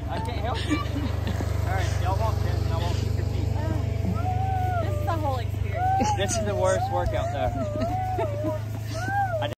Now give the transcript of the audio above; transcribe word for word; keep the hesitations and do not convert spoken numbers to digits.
I can't help you. Alright, y'all walk then, and I won't keep your feet. This is the whole experience. This is the worst workout though.